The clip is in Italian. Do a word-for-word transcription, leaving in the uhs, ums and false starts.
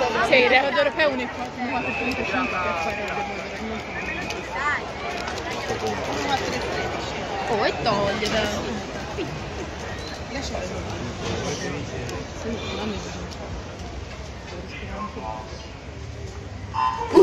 Sì, il record europeo è uno virgola quattro cinque per fare oh, e toglie da... Lascia fare. Sì, non mi